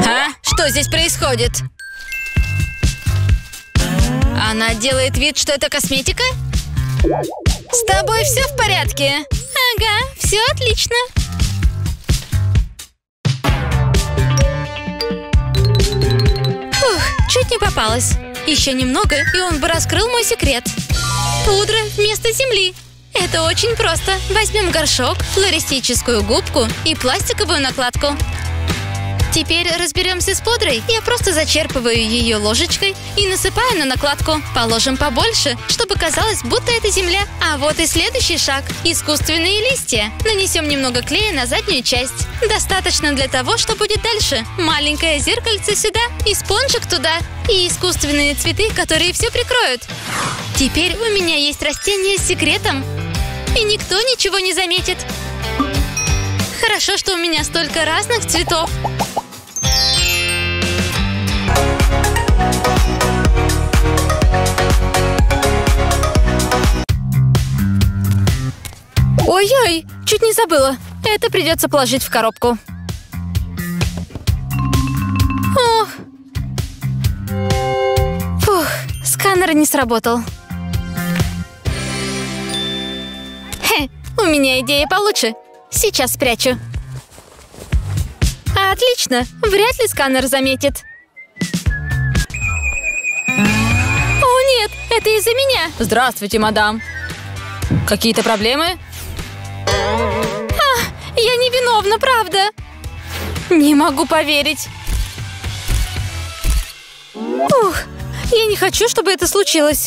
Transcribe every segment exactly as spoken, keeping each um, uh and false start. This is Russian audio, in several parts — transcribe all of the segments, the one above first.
А? Что здесь происходит? Она делает вид, что это косметика? С тобой все в порядке? Ага, все отлично. Фух, чуть не попалась. Еще немного, и он бы раскрыл мой секрет. Пудра вместо земли. Это очень просто. Возьмем горшок, флористическую губку и пластиковую накладку. Теперь разберемся с пудрой. Я просто зачерпываю ее ложечкой и насыпаю на накладку. Положим побольше, чтобы казалось, будто это земля. А вот и следующий шаг. Искусственные листья. Нанесем немного клея на заднюю часть. Достаточно для того, что будет дальше. Маленькое зеркальце сюда и спонжик туда. И искусственные цветы, которые все прикроют. Теперь у меня есть растение с секретом. И никто ничего не заметит. Хорошо, что у меня столько разных цветов. Ой-ой, чуть не забыла. Это придется положить в коробку. Ох. Фух, сканер не сработал. Хе, у меня идея получше. Сейчас спрячу. Отлично, вряд ли сканер заметит. О нет, это из-за меня. Здравствуйте, мадам. Какие-то проблемы? А, я невиновна, правда. Не могу поверить. Ух, я не хочу, чтобы это случилось.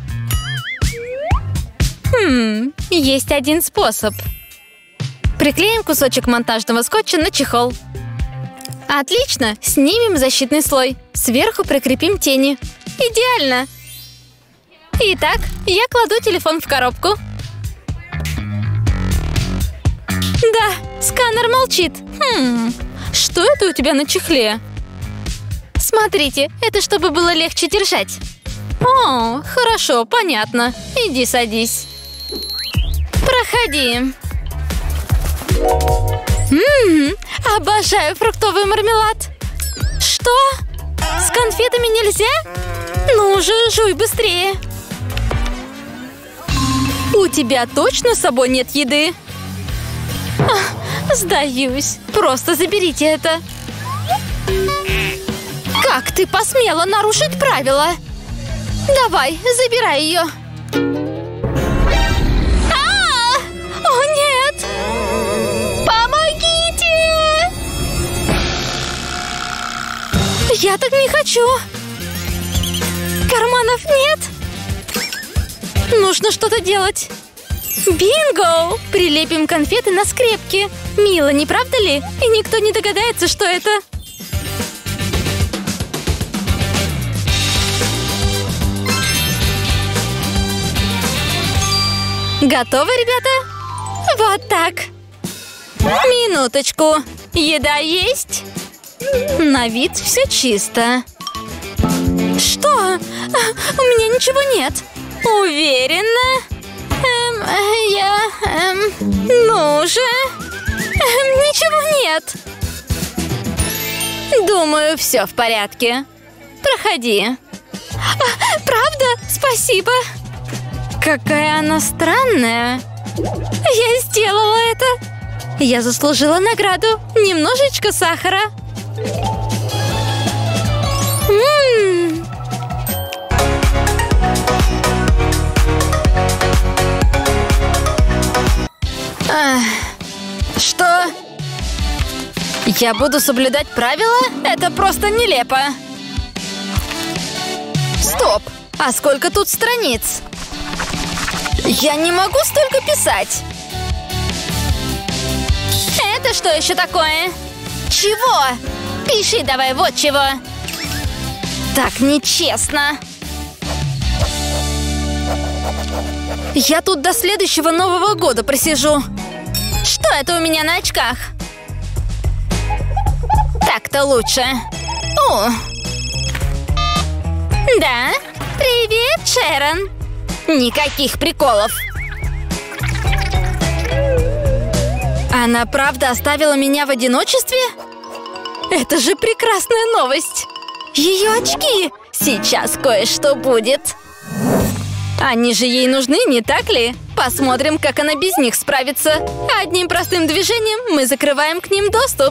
Хм, есть один способ. Приклеим кусочек монтажного скотча на чехол. Отлично, снимем защитный слой. Сверху прикрепим тени. Идеально. Итак, я кладу телефон в коробку. Да, сканер молчит. Хм, что это у тебя на чехле? Смотрите, это чтобы было легче держать. О, хорошо, понятно. Иди садись. Проходи. Ммм, обожаю фруктовый мармелад. Что? С конфетами нельзя? Ну же, жуй быстрее. У тебя точно с собой нет еды? А, сдаюсь. Просто заберите это. Как ты посмела нарушить правила? Давай, забирай ее. А! О, нет! Помогите! Я так не хочу. Карманов нет. Нужно что-то делать. Бинго! Прилепим конфеты на скрепки. Мило, не правда ли? И никто не догадается, что это. Готовы, ребята? Вот так. Минуточку. Еда есть? На вид все чисто. Что? У меня ничего нет. Уверена? Эм, я... Эм, ну же. Эм, ничего нет. Думаю, все в порядке. Проходи. А, правда? Спасибо. Какая она странная. Я сделала это. Я заслужила награду. Немножечко сахара. М-м-м. Ах, что? Я буду соблюдать правила? Это просто нелепо. Стоп! А сколько тут страниц? Я не могу столько писать. Это что еще такое? Чего? Пиши давай вот чего. Так нечестно. Я тут до следующего Нового года просижу. Что это у меня на очках? Так-то лучше. О. Да? Привет, Шерон. Никаких приколов. Она правда оставила меня в одиночестве? Это же прекрасная новость! Ее очки! Сейчас кое-что будет. Они же ей нужны, не так ли? Посмотрим, как она без них справится. Одним простым движением мы закрываем к ним доступ.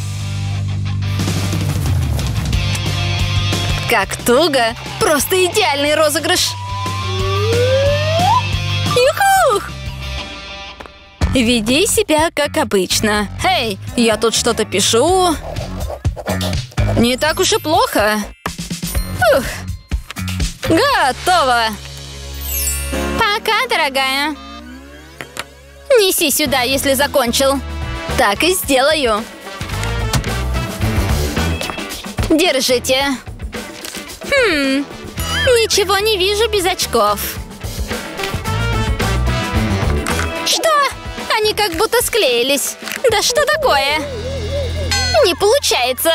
Как туго! Просто идеальный розыгрыш! Юху! Веди себя как обычно. Эй, я тут что-то пишу. Не так уж и плохо. Фух. Готово! Пока, дорогая. Неси сюда, если закончил. Так и сделаю. Держите. Хм, ничего не вижу без очков. Что? Они как будто склеились. Да что такое? Не получается.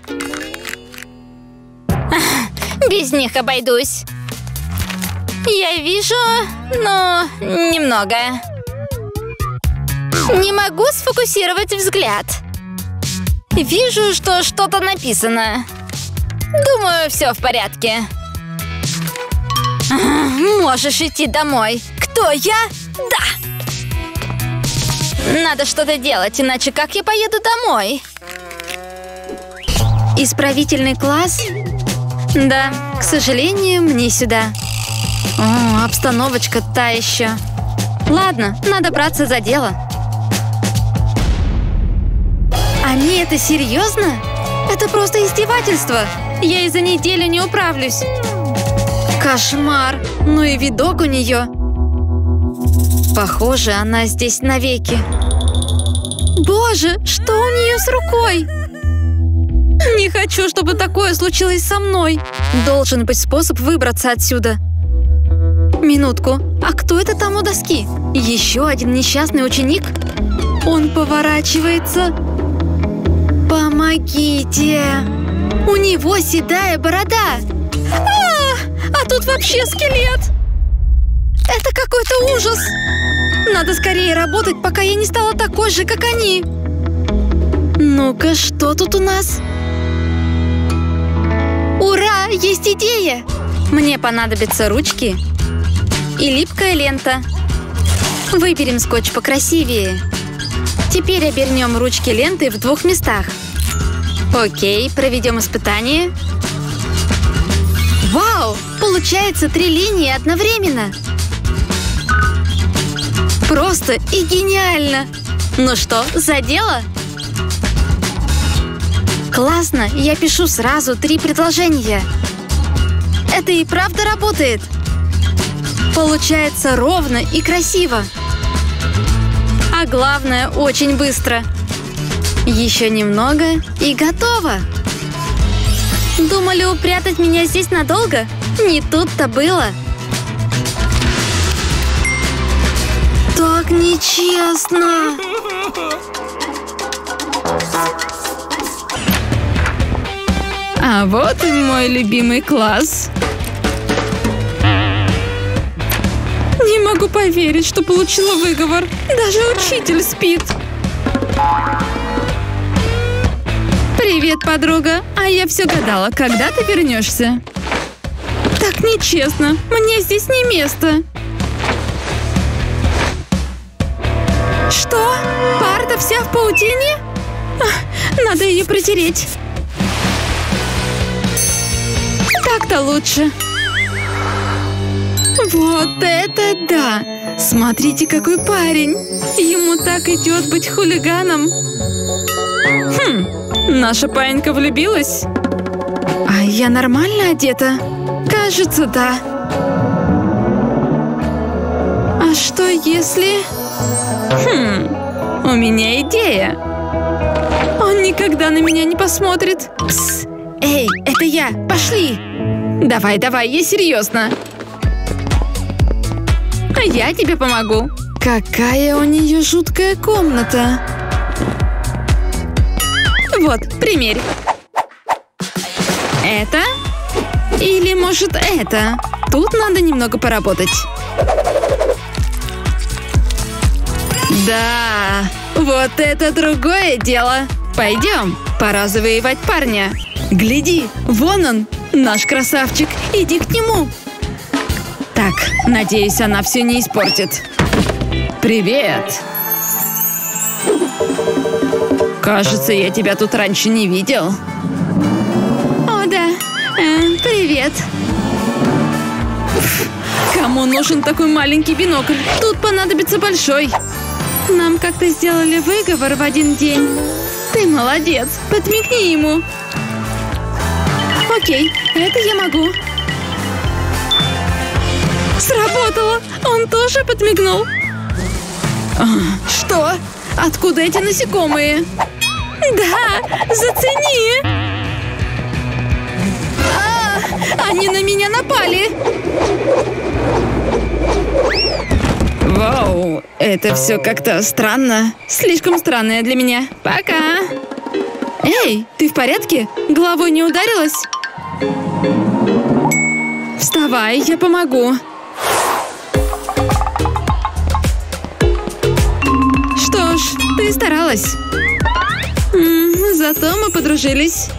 Без них обойдусь. Я вижу, но немного. Не могу сфокусировать взгляд. Вижу, что что-то написано. Думаю, все в порядке. Можешь идти домой. Кто я? Да. Надо что-то делать, иначе как я поеду домой? Исправительный класс? Да, к сожалению, мне сюда. О, обстановочка та еще. Ладно, надо браться за дело. Они это серьезно? Это просто издевательство. Я и за неделю не управлюсь. Кошмар. Ну и видок у нее. Похоже, она здесь навеки. Боже, что у нее с рукой? Не хочу, чтобы такое случилось со мной. Должен быть способ выбраться отсюда. Минутку. А кто это там у доски? Еще один несчастный ученик? Он поворачивается. Помогите! У него седая борода! А, а тут вообще скелет! Это какой-то ужас! Надо скорее работать, пока я не стала такой же, как они! Ну-ка, что тут у нас? Ура! Есть идея! Мне понадобятся ручки и липкая лента. Выберем скотч покрасивее. Теперь обернем ручки лентой в двух местах. Окей, проведем испытание. Вау! Получается три линии одновременно. Просто и гениально! Ну что, за дело? Классно! Я пишу сразу три предложения. Это и правда работает. Получается ровно и красиво. А главное, очень быстро. Еще немного и готово. Думали упрятать меня здесь надолго? Не тут-то было. Так нечестно. А вот и мой любимый класс. Не могу поверить, что получила выговор. Даже учитель спит. Привет, подруга. А я все гадала, когда ты вернешься. Так нечестно. Мне здесь не место. Что? Парта вся в паутине? Ах, надо ее протереть. Так-то лучше. Вот это да! Смотрите, какой парень! Ему так идет быть хулиганом. Хм, наша паинька влюбилась? А я нормально одета? Кажется, да. А что если... Хм, у меня идея. Он никогда на меня не посмотрит. Пс, эй, это я, пошли! Давай, давай, я серьезно. А я тебе помогу. Какая у нее жуткая комната. Вот, примерь. Это? Или, может, это? Тут надо немного поработать. Да, вот это другое дело. Пойдем. Пора завоевать парня. Гляди, вон он, наш красавчик. Иди к нему. Так, надеюсь, она все не испортит. Привет. Кажется, я тебя тут раньше не видел. О, да. Э, привет. Кому нужен такой маленький бинокль? Тут понадобится большой. Нам как-то сделали выговор в один день. Ты молодец. Подмигни ему. Окей, это я могу. Сработало. Он тоже подмигнул. Что? Откуда эти насекомые? Да, зацени. А, они на меня напали. Вау, это все как-то странно. Слишком странное для меня. Пока. Эй, ты в порядке? Головой не ударилась? Вставай, я помогу. Что ж, ты старалась. М-м, зато мы подружились.